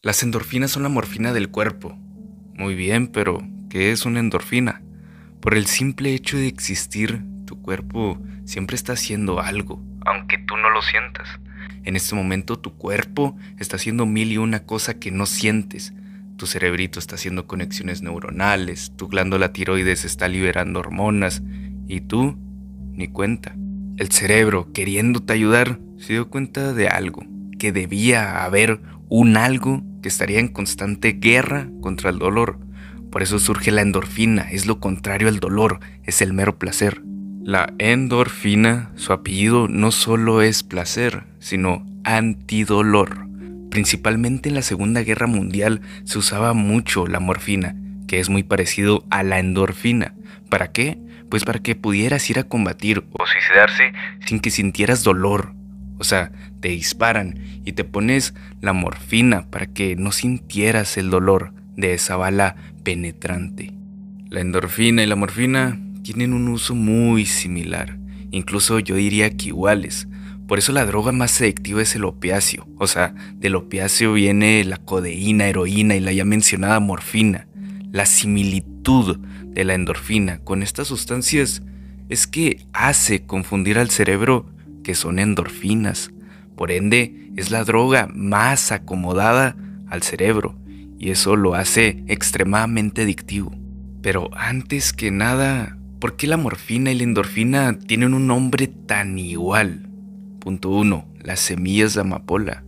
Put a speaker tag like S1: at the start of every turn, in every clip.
S1: Las endorfinas son la morfina del cuerpo. Muy bien, pero ¿qué es una endorfina? Por el simple hecho de existir, tu cuerpo siempre está haciendo algo, aunque tú no lo sientas. En este momento tu cuerpo está haciendo mil y una cosa que no sientes. Tu cerebrito está haciendo conexiones neuronales, tu glándula tiroides está liberando hormonas y tú ni cuenta. El cerebro, queriéndote ayudar, se dio cuenta de algo, que debía haber un algo que estaría en constante guerra contra el dolor. Por eso surge la endorfina, es lo contrario al dolor, es el mero placer. La endorfina, su apellido no solo es placer, sino antidolor. Principalmente en la Segunda Guerra Mundial se usaba mucho la morfina, que es muy parecido a la endorfina. ¿Para qué? Pues para que pudieras ir a combatir o suicidarse sin que sintieras dolor. O sea, te disparan y te pones la morfina para que no sintieras el dolor de esa bala penetrante. La endorfina y la morfina tienen un uso muy similar, incluso yo diría que iguales. Por eso la droga más adictiva es el opiáceo. O sea, del opiáceo viene la codeína, heroína y la ya mencionada morfina. La similitud de la endorfina con estas sustancias es que hace confundir al cerebro que son endorfinas. Por ende, es la droga más acomodada al cerebro y eso lo hace extremadamente adictivo. Pero antes que nada, ¿por qué la morfina y la endorfina tienen un nombre tan igual? Punto 1. Las semillas de amapola.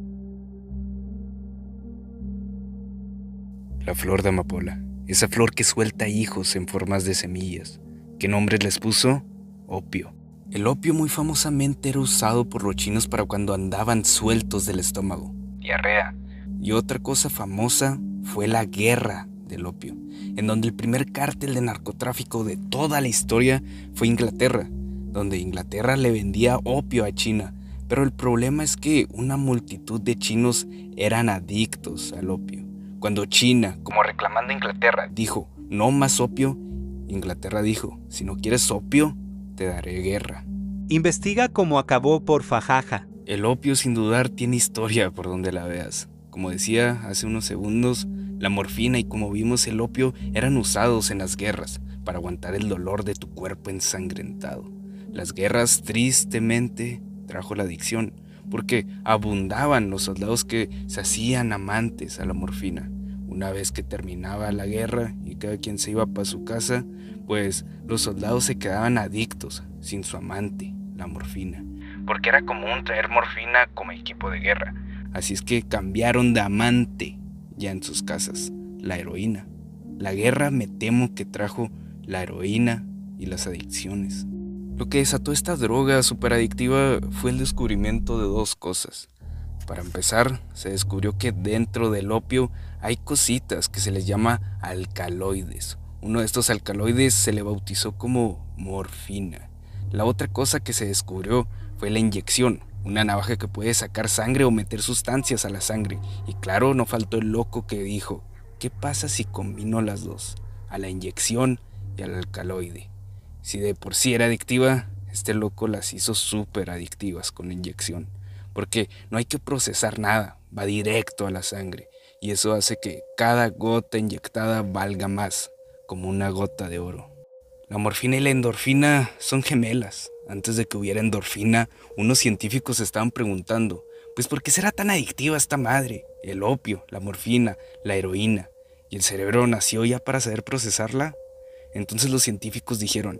S1: La flor de amapola, esa flor que suelta hijos en formas de semillas. ¿Qué nombre les puso? Opio. El opio muy famosamente era usado por los chinos para cuando andaban sueltos del estómago. Diarrea. Y otra cosa famosa fue la guerra del opio, en donde el primer cártel de narcotráfico de toda la historia fue Inglaterra, donde Inglaterra le vendía opio a China. Pero el problema es que una multitud de chinos eran adictos al opio. Cuando China, como reclamando a Inglaterra, dijo no más opio, Inglaterra dijo, si no quieres opio, te daré guerra.
S2: Investiga cómo acabó por fajaja.
S1: El opio sin dudar tiene historia por donde la veas. Como decía hace unos segundos, la morfina y como vimos el opio eran usados en las guerras para aguantar el dolor de tu cuerpo ensangrentado. Las guerras tristemente trajo la adicción porque abundaban los soldados que se hacían amantes a la morfina. Una vez que terminaba la guerra y cada quien se iba para su casa, pues los soldados se quedaban adictos sin su amante, la morfina. Porque era común traer morfina como equipo de guerra. Así es que cambiaron de amante ya en sus casas, la heroína. La guerra me temo que trajo la heroína y las adicciones. Lo que desató esta droga superadictiva fue el descubrimiento de dos cosas. Para empezar, se descubrió que dentro del opio hay cositas que se les llama alcaloides. Uno de estos alcaloides se le bautizó como morfina. La otra cosa que se descubrió fue la inyección, una navaja que puede sacar sangre o meter sustancias a la sangre. Y claro, no faltó el loco que dijo, ¿qué pasa si combino las dos? A la inyección y al alcaloide. Si de por sí era adictiva, este loco las hizo súper adictivas con la inyección. Porque no hay que procesar nada, va directo a la sangre. Y eso hace que cada gota inyectada valga más, como una gota de oro. La morfina y la endorfina son gemelas. Antes de que hubiera endorfina, unos científicos se estaban preguntando, pues ¿por qué será tan adictiva esta madre? El opio, la morfina, la heroína. ¿Y el cerebro nació ya para saber procesarla? Entonces los científicos dijeron,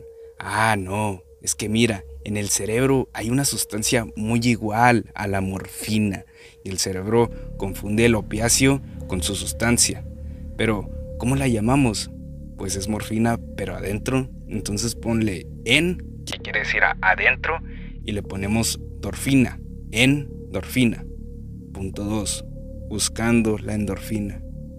S1: no, es que mira, en el cerebro hay una sustancia muy igual a la morfina y el cerebro confunde el opiáceo con su sustancia. Pero, ¿cómo la llamamos? Pues es morfina, pero adentro. Entonces ponle que quiere decir adentro, y le ponemos dorfina, endorfina. Punto 2. Buscando la endorfina.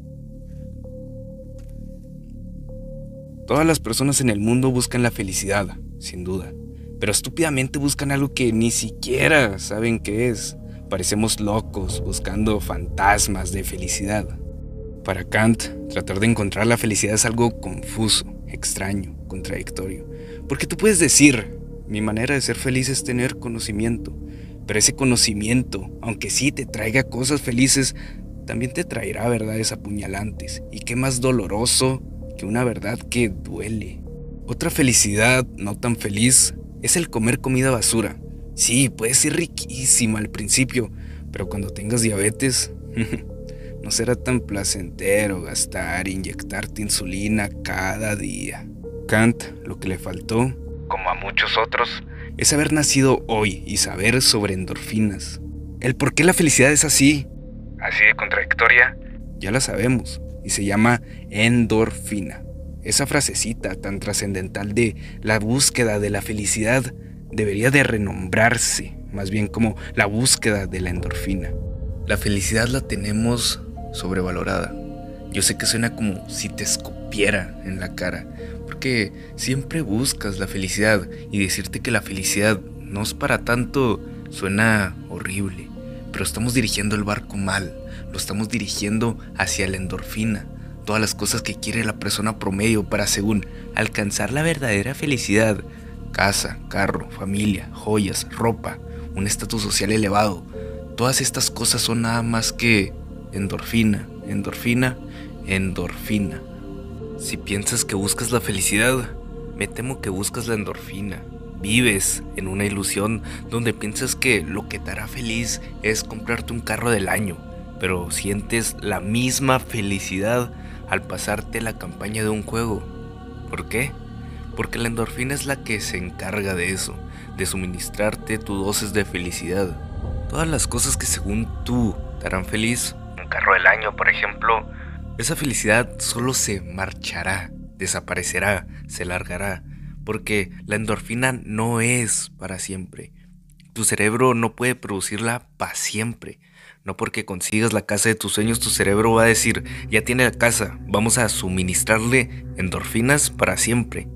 S1: Todas las personas en el mundo buscan la felicidad, sin duda, pero estúpidamente buscan algo que ni siquiera saben qué es. Parecemos locos buscando fantasmas de felicidad. Para Kant, tratar de encontrar la felicidad es algo confuso, extraño, contradictorio. Porque tú puedes decir, mi manera de ser feliz es tener conocimiento, pero ese conocimiento, aunque sí te traiga cosas felices, también te traerá verdades apuñalantes. Y qué más doloroso que una verdad que duele. Otra felicidad no tan feliz es el comer comida basura. Sí, puede ser riquísima al principio, pero cuando tengas diabetes, no será tan placentero gastar e inyectarte insulina cada día. Kant, lo que le faltó, como a muchos otros, es haber nacido hoy y saber sobre endorfinas. El por qué la felicidad es así de contradictoria, ya la sabemos, y se llama endorfina. Esa frasecita tan trascendental de la búsqueda de la felicidad debería de renombrarse, más bien como la búsqueda de la endorfina. La felicidad la tenemos sobrevalorada. Yo sé que suena como si te escupiera en la cara, porque siempre buscas la felicidad y decirte que la felicidad no es para tanto suena horrible, pero estamos dirigiendo el barco mal, lo estamos dirigiendo hacia la endorfina, todas las cosas que quiere la persona promedio para, según, alcanzar la verdadera felicidad: casa, carro, familia, joyas, ropa, un estatus social elevado. Todas estas cosas son nada más que endorfina, endorfina, endorfina. Si piensas que buscas la felicidad, me temo que buscas la endorfina. Vives en una ilusión donde piensas que lo que te hará feliz es comprarte un carro del año, pero sientes la misma felicidad al pasarte la campaña de un juego. ¿Por qué? Porque la endorfina es la que se encarga de eso, de suministrarte tu dosis de felicidad. Todas las cosas que según tú te harán feliz, un carro del año por ejemplo, esa felicidad solo se marchará, desaparecerá, se largará, porque la endorfina no es para siempre. Tu cerebro no puede producirla para siempre. No porque consigas la casa de tus sueños, tu cerebro va a decir: ya tiene la casa, vamos a suministrarle endorfinas para siempre.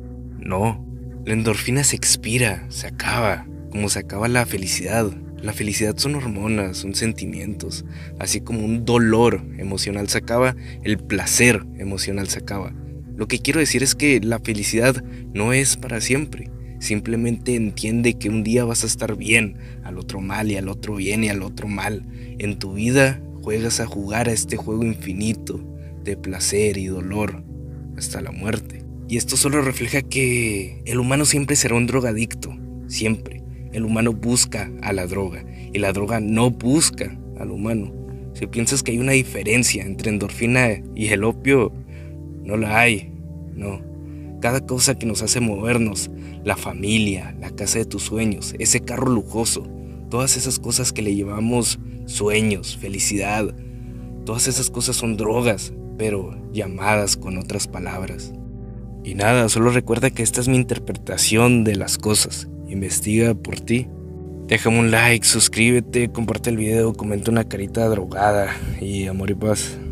S1: No, la endorfina se expira, se acaba, como se acaba la felicidad. La felicidad son hormonas, son sentimientos, así como un dolor emocional se acaba, el placer emocional se acaba. Lo que quiero decir es que la felicidad no es para siempre. Simplemente entiende que un día vas a estar bien, al otro mal, y al otro bien, y al otro mal. En tu vida juegas a jugar a este juego infinito de placer y dolor hasta la muerte. Y esto solo refleja que el humano siempre será un drogadicto, siempre. El humano busca a la droga y la droga no busca al humano. Si piensas que hay una diferencia entre endorfina y el opio, no la hay, no. Cada cosa que nos hace movernos, la familia, la casa de tus sueños, ese carro lujoso, todas esas cosas que le llevamos sueños, felicidad, todas esas cosas son drogas, pero llamadas con otras palabras. Y nada, solo recuerda que esta es mi interpretación de las cosas. Investiga por ti. Déjame un like, suscríbete, comparte el video, comenta una carita drogada y amor y paz.